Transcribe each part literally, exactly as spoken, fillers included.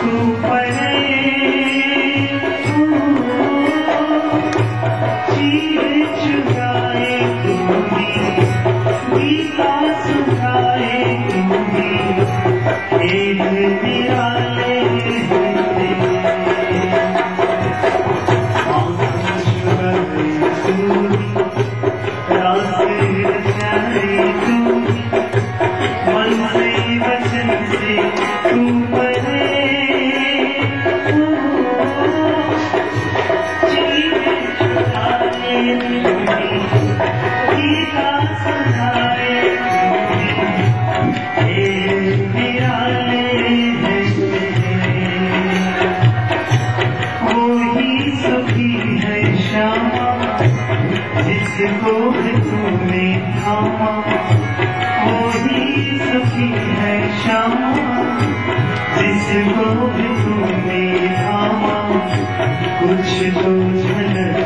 जिसको तूने थामा वही सुखी है श्यामा, जिसको तूने थामा कुछ तो झलक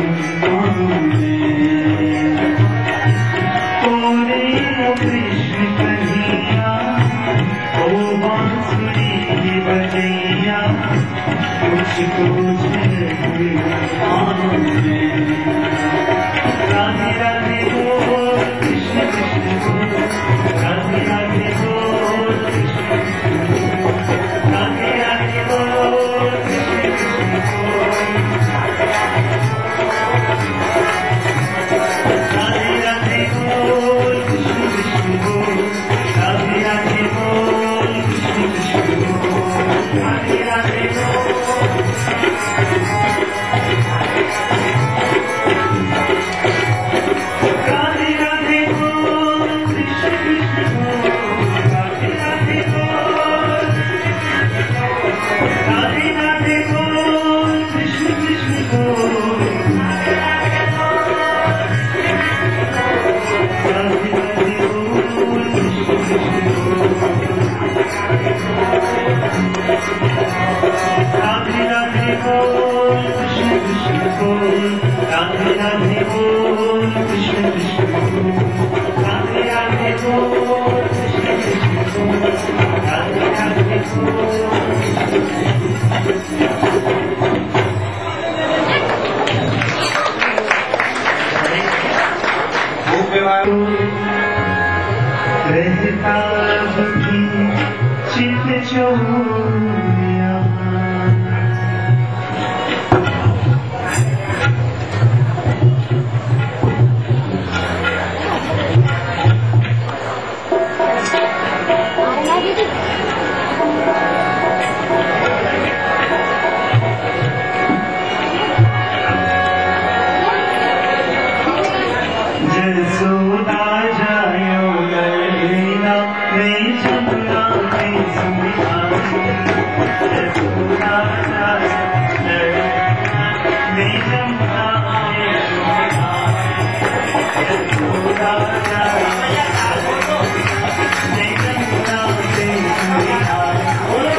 ओरे ओ कृष्ण कन्हैया, ओ बांसुरी बजैया, कुछ तो झलक राधे राधे बोल कृष्ण कृष्ण बोल, राधे राधे बोल कृष्ण कृष्ण बोल, राधे राधे बोल कृष्ण कृष्ण बोल, राधे राधे बोल कृष्ण कृष्ण बोल, राधे राधे बोल कृष्ण कृष्ण बोल, राधे राधे बोल रहता भी चित चोरिया, जसोदा जायो लैला मैं जमुना में सुमिहारी, जसोदा जायो लैला मैं जमुना में सुमिहारी, जसोदा जायो मैं जमुना में सुमिहारी,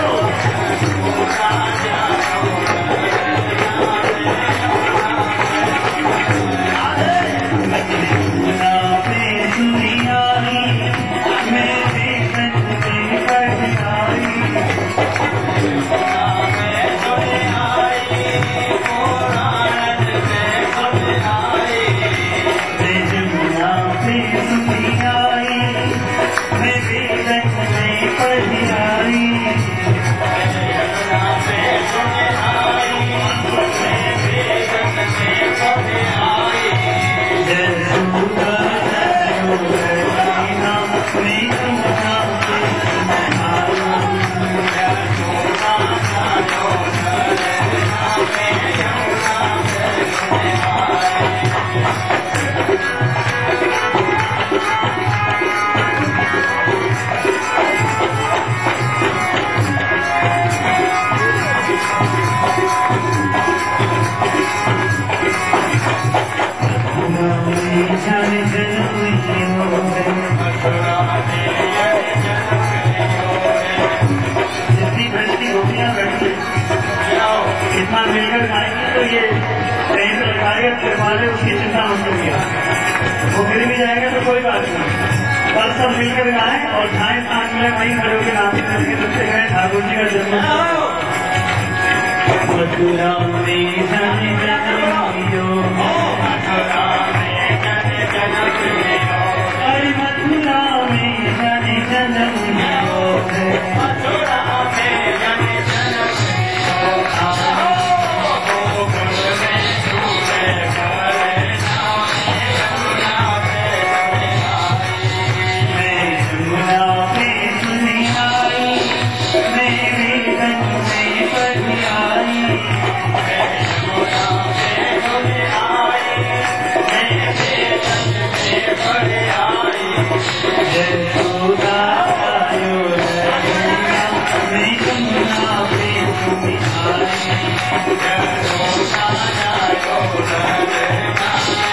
इतना मिलकर खाएंगे तो ये कहीं पर लगाएगा तिरपाले उसकी चिंता मत करिए, वो गिर भी जाएगा तो कोई बात नहीं, पर सब मिलकर गाएं और ढाई पांच मिनट वहीं खड़े होकर नाचते ठाकुर जी का जन्म मथुरा में जन जन्म लियो, मथुरा में जन जन्म लियो, अरे मथुरा में जन जन्म लियो, मथुरा में जन जन्म लियो, गोकुल में झूले करे नाम, यमुना पे यमुना पे सुनी आई, मेरे रंग में पड़ी आई, यमुना पे सुनी आई, मेरे रंग में पड़ी आई, यशोदा आयो रैया, मैं यमुना पे सुनी आई, यशोदा आयो रैया,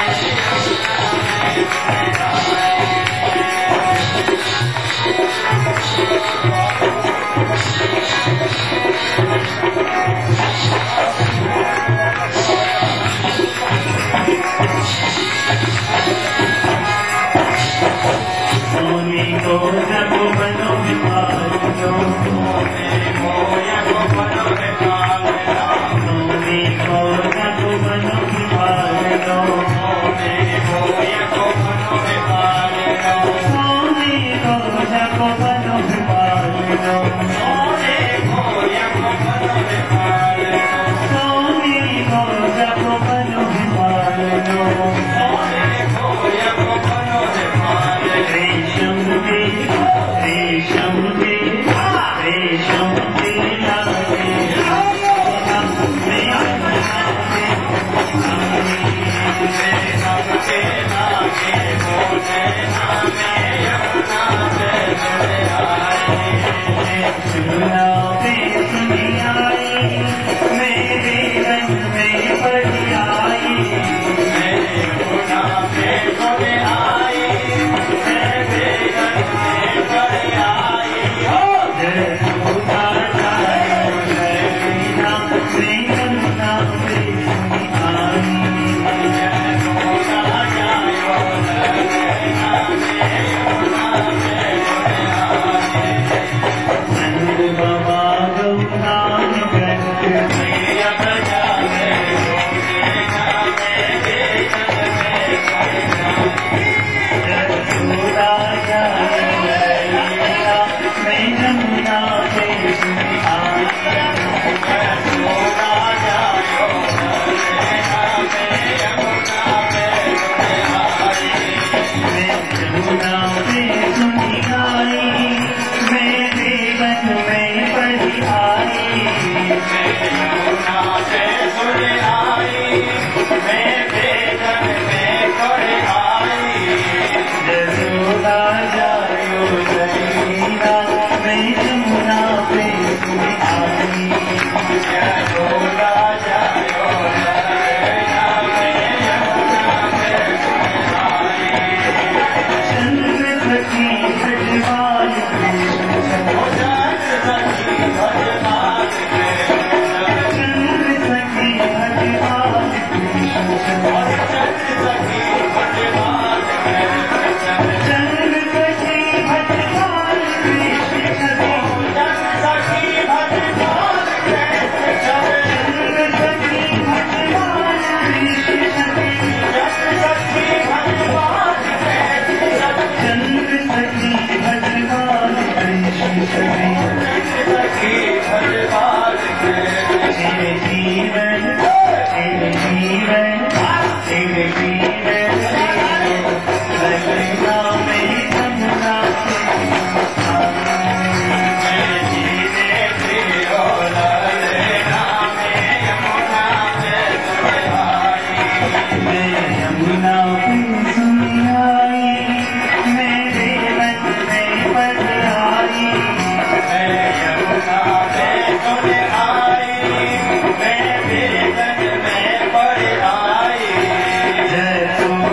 सोनी को जब बनो विपालो, सोनी को जब बनो विपालो, सोनी को जब बनो विपालो, सोनी को जब बनो विपालो, सोनी को जब बनो विपालो, सोनी को जब बनो विपालो, सोनी को जब बनो विपालो, सोनी को जब बनो विपालो, रेशम के रेशम के रेशम के लागे हमने हमने हमके लागे बोले नामे यमुना पे आए, यमुना पे सुनी आई, मेरे रंग में पड़ी आई, यमुना पे सुनी आई, मेरे रंग में पड़ी आई, यशोदा आयो रैया, मैं यमुना पे सुनी आई, यशोदा आयो रैया, मैं यमुना पे सुनी आई, नंद बाबा गंगा में मैया बजावे, गावे बेसन में यशोदा आयो रैया, मैं यमुना पे सुनी आई, यशोदा आयो रैया, मैं यमुना पे सुनी आई, मैं यमुना पे सुनी आई, मेरे मन में पड़ी आई, मैं यमुना पे सुनी आई, मेरे मन में पड़ी आई, यशोदा आयो रैया, मैं यमुना पे सुनी आई, यशोदा आयो रैया, मैं यमुना पे सुनी आई, चंद्र सखी भजवान कृष्ण, चंद्र सखी भजवान कृष्ण, चंद्र सखी भजवान कृष्ण, चंद्र सखी भजवान कृष्ण, चंद्र सखी भजवान कृष्ण, चंद्र सखी भजवान कृष्ण, चंद्र सखी भजवान कृष्ण, चंद्र सखी भजवान कृष्ण, चंद्र सखी भजवान कृष्ण, चंद्र सखी भजवान कृष्ण, तेरे जीवन तेरे जीवन तेरे जीवन लगना में यमुना पे तेरे जीने जियो लगना में यमुना पे आई, मैं यमुना पे सुनी आई, मेरे मन में पड़ी आई, मैं यमुना पे सुनी आई, मेरे मन में पड़ी आई, जय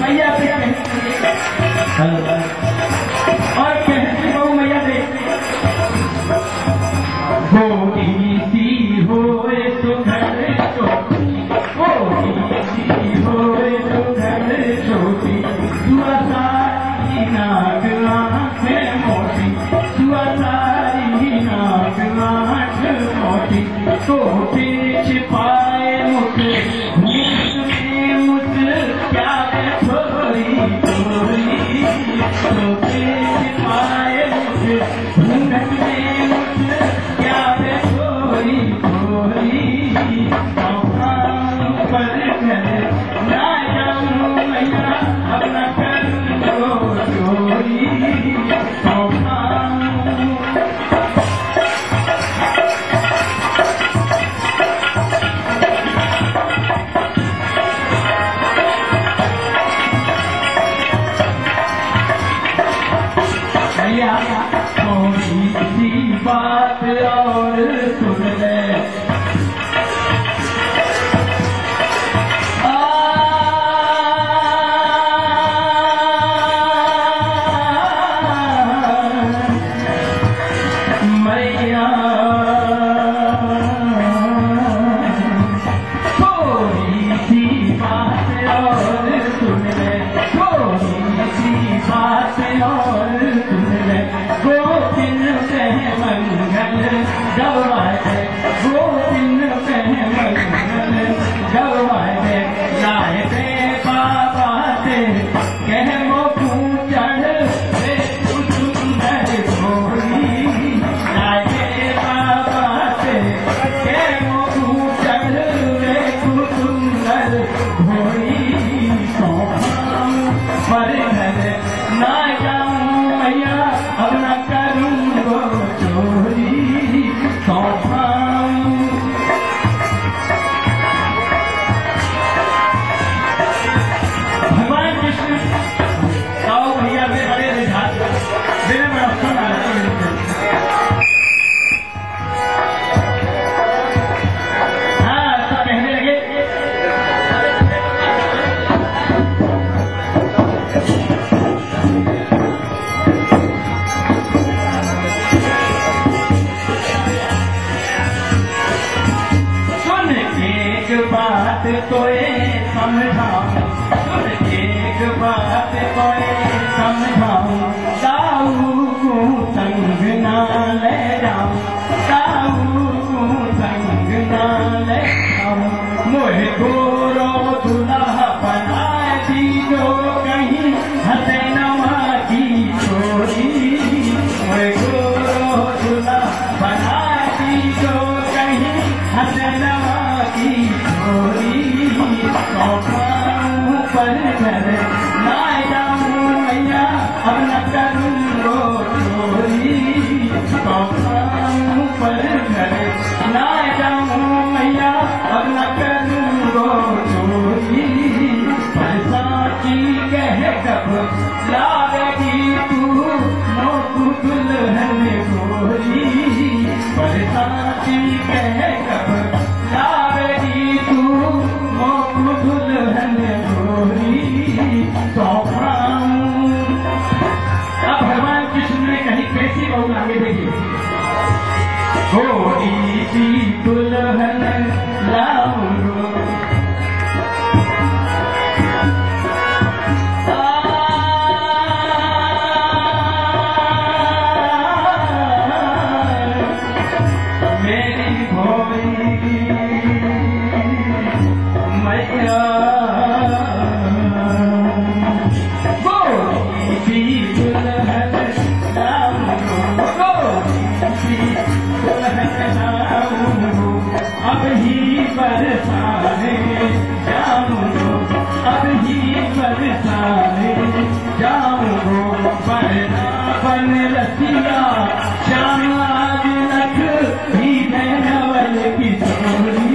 मैया से और कहती बहु मैया से गोरी सी होए तो घर छोटी, गोरी सी होए तो घर छोटी, दुआ सारी नाक आंखें मोटी, दुआ सारी नाक आंखें मोटी, तो छिपाए मुझे मुझ क्या थोड़ी थोड़ी, तो छिपाए मुझे घूंघट में मुझ क्या थोड़ी थोड़ी, पर घर ना जाऊं मैया अपना करूं चोरी, थोड़ी सी बात और सुन ले, मैया थोड़ी सी बात और सुन ले, थोड़ी सी बात और सुन ले, गोपिन कह मंगल गवाए, गोपिन कह मंगल गवाए, लाए दे बाबा ते कह वो चढ़ रे सुंदर घोड़ी, लाए दे बाबा ते कह वो चढ़ रे सुंदर घोड़ी, पर घर ना जाऊं मैया अब न करूंगो चोरी, भगवान कृष्ण आओ भैया वे बड़े रिझात मेरे बड़ा सुन आ हाँ सब कहने लगे बात कोई समझाऊं, सुन एक बात कोई समझाऊं, दाऊ को संग ना ले जाऊं, दाऊ को संग ना ले जाऊं, मोहे गोरो दुल्हा बनाए दी जो कहीं हंसे नमा की छोरी, मोहे गोरो दुल्हा बनाए दी जो कहीं हंसे नमा की छोरी, पर घर ना जाऊं मैया अब न करूंगो चोरी, पर घर ना जाऊं मैया अब न करूंगो चोरी, पर साची कह कब लावेगी तू मोकू दुल्हन गोरी, पर साची कह कब लावेगी तू मोकू दुल्हन गोरी, अब भगवान कृष्ण ने कहीं कैसी बहू आगे देखी, गोरी सी दुल्हन लाऊंगो, मेरी भोली मैया गोरी सी दुल्हन लाऊंगो, गोरी सी दुल्हन लाऊंगो, अब ही बरसाने जाऊंगो, अब ही बरसाने जाऊंगो, बरना बन रसिया श्याम आज लख ही नवल की छोरी,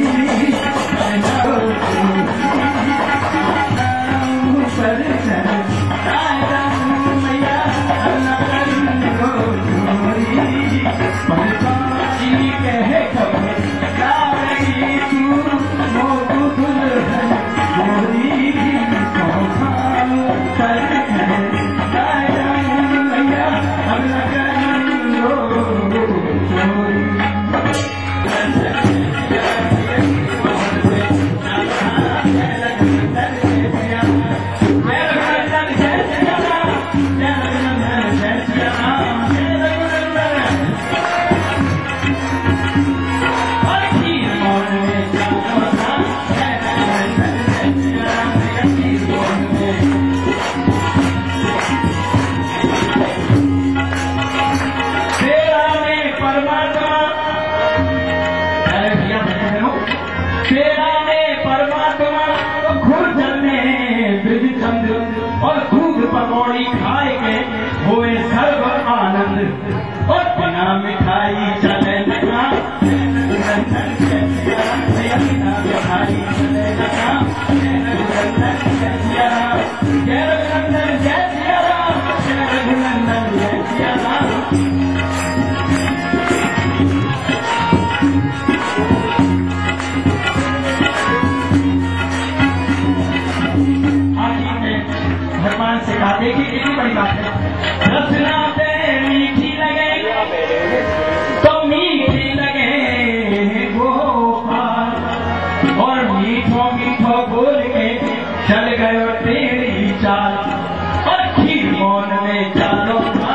देखिए कितनी बड़ी बात है। रसना से मीठी लगे तो मीठी लगे गोपाल, और मीठो मीठो बोल के चल गयो तेरी चाल, और खीर मौन में चालो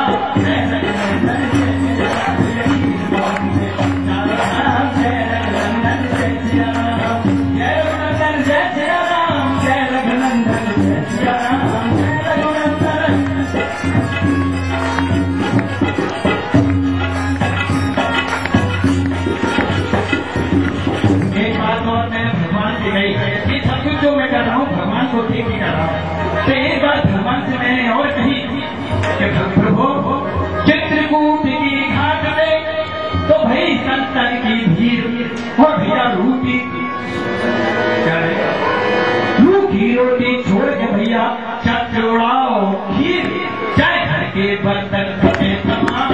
जो मैं कर रहा हूँ भगवान को ठीक ही कर रहा हूँ। तो एक बात भगवान से मैंने और कही कि प्रभु चित्रकूट की घाट पे तो भाई संतन की भीड़, और भैया रूटी क्या है, रूखी रोटी छोड़ के भैया चचोड़ाओ खीर, चाय घर के बर्तन फटे तमाम,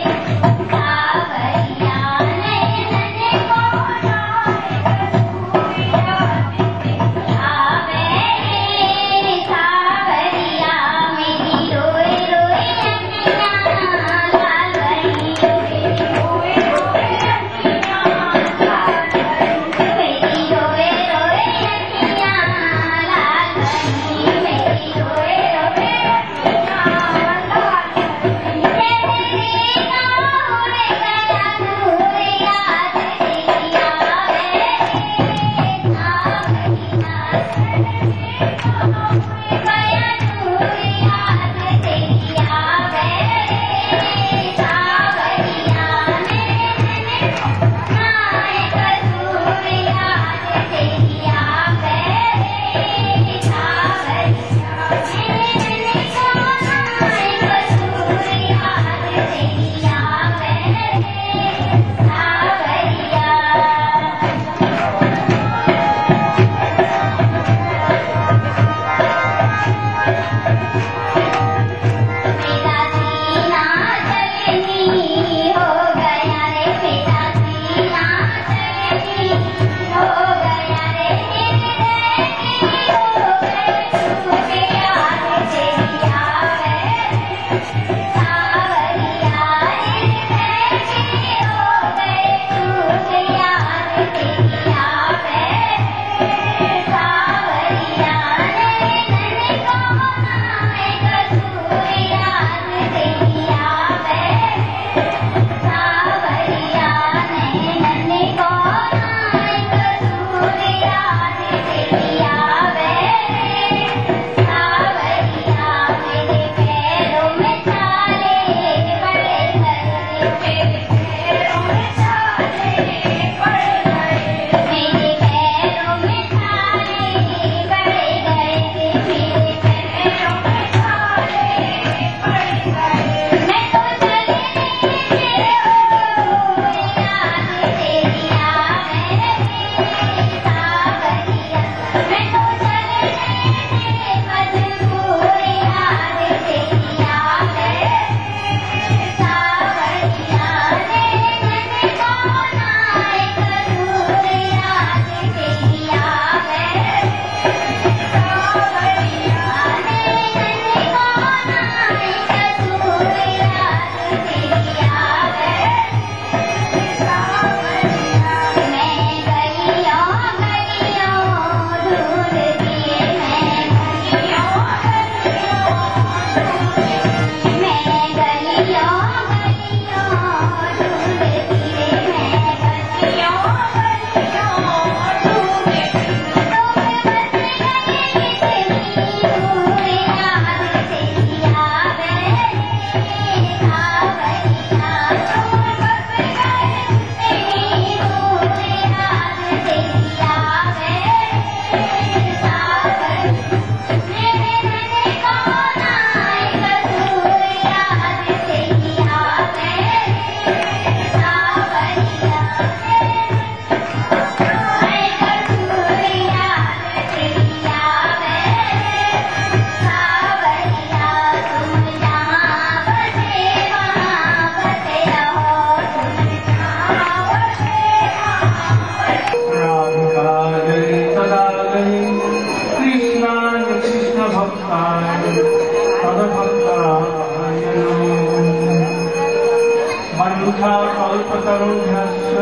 कल्पतरुभ्यश्च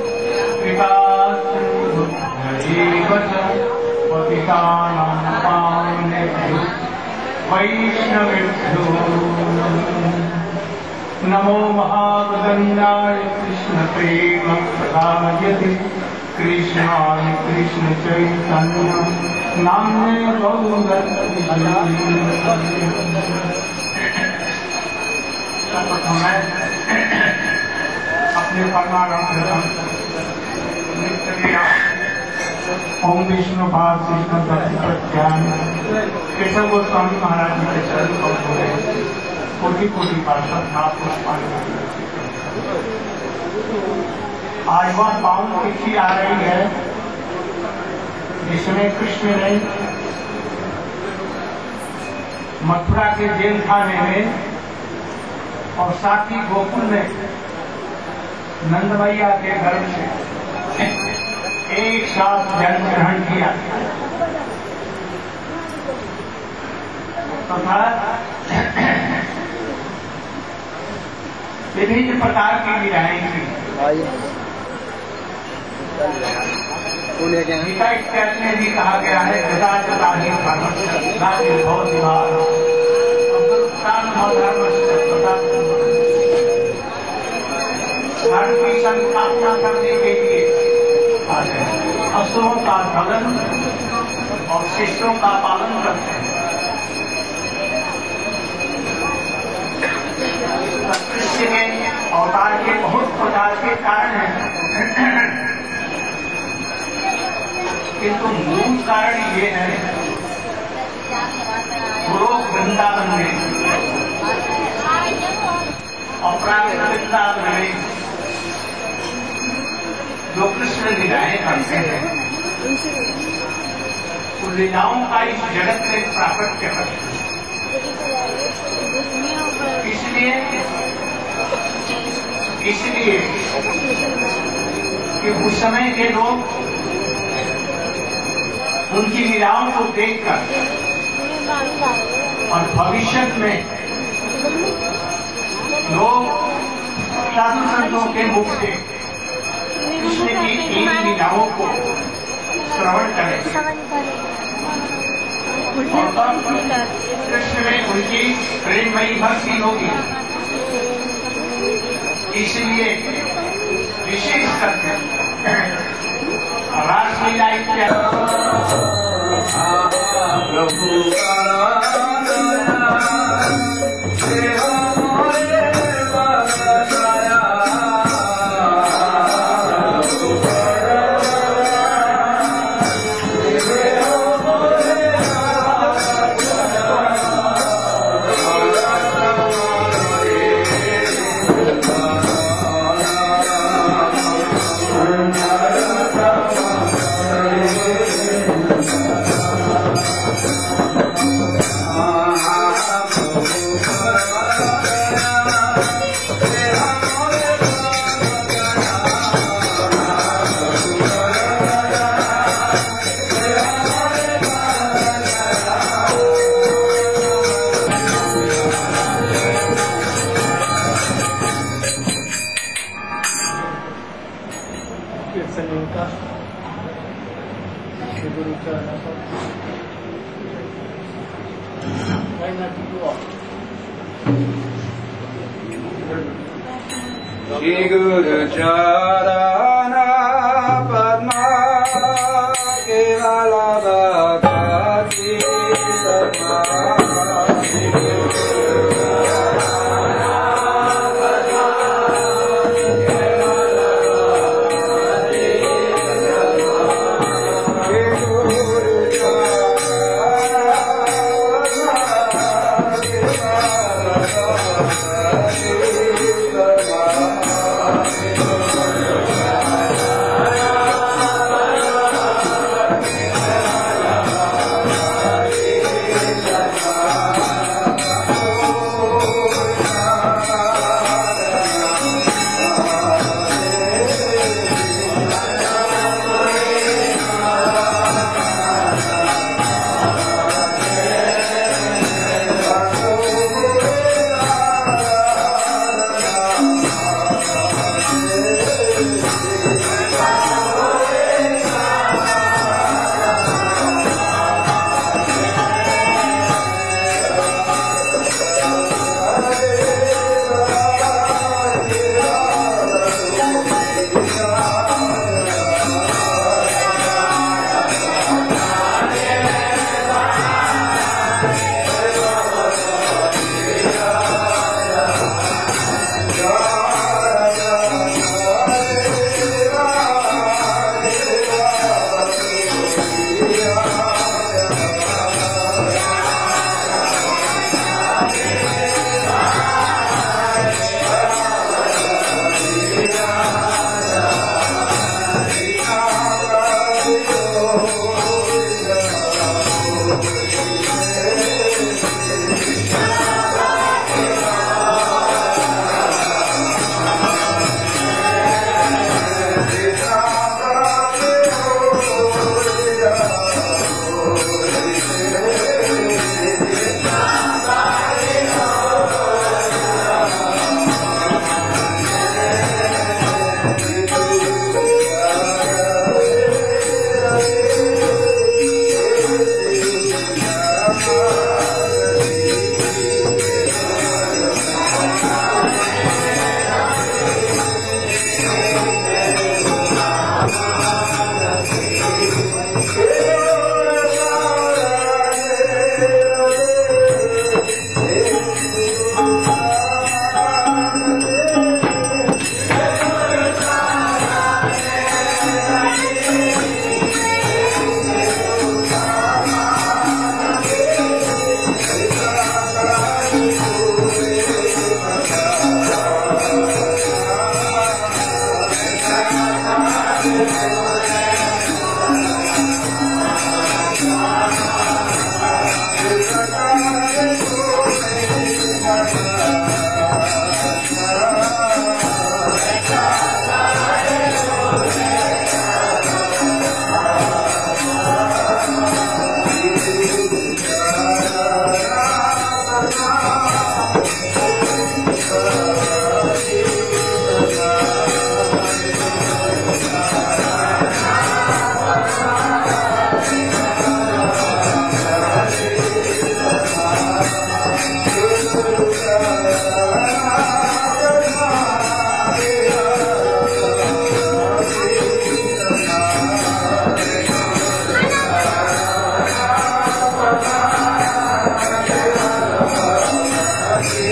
कृपासिन्धुभ्यैव च पतितानां पावनेभ्यो वैष्णवेभ्यो नमो महावदन्याय कृष्णप्रेम प्रदायते कृष्णाय कृष्ण चैतन्य नाम्ने प्रथम अपने परमानंद ओम विष्णु पाद कृष्ण प्रत्यान केशव गोस्वामी महाराज जी के चरण कमलों में कोटि कोटि पार्षद आज वह पावन तिथि आ रही है जिसमें कृष्ण ने मथुरा के जेल खाने में और साथ ही गोकुल में नंद मैया के गर्भ से एक साथ जन्म ग्रहण किया तथा विभिन्न प्रकार की लीलाएं की। गीता इत्यादि में भी कहा गया है गदा जता ही धर्म बहुत धर्म की संस्थापना करने के लिए असुरों का दलन और शिष्यों का पालन करते हैं। कृष्ण के अवतार के बहुत प्रकार के कारण हैं, किंतु मूल कारण ये है गोलोक वृंदावन में अपराध वृंदावन में जो कृष्ण लीलाएं करते हैं उन लीलाओं का इस जगत में प्राकट्य करते हैं। इसलिए इसलिए कि उस समय के लोग उनकी लीलाओं को देखकर और भविष्य में लोग साधु संतों के मुख से कृष्ण की इन लीलाओं को श्रवण करें और तब कृष्ण में उनकी प्रेममयी भक्ति होगी। इसलिए विशेष करके रासलीला इत्यादि Shri Guru Charana Padma Kevala Bhakti Padma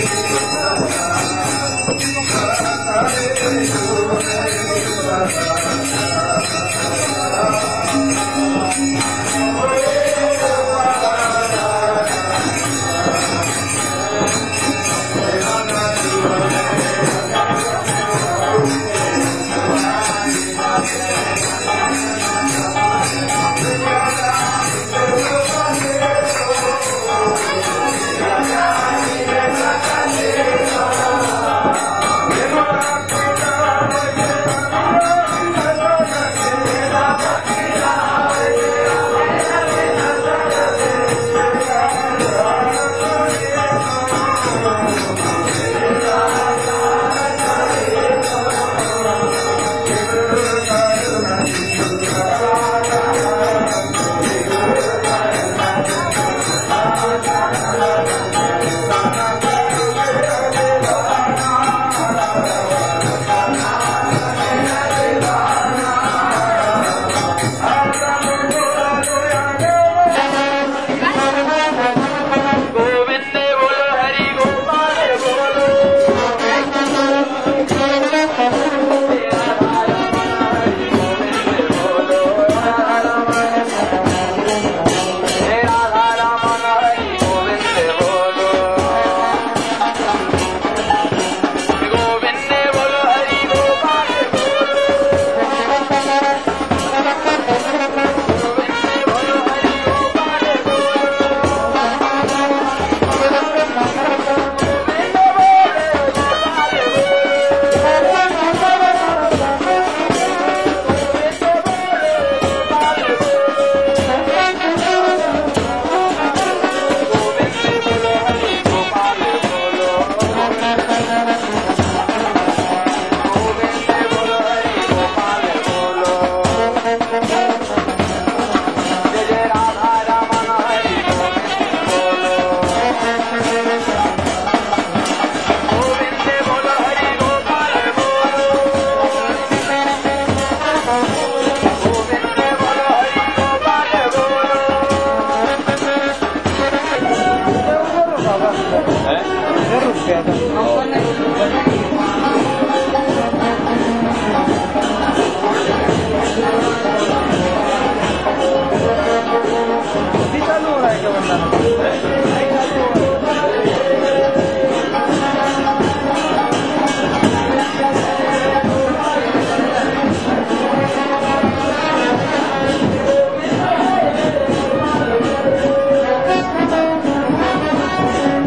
है रुपया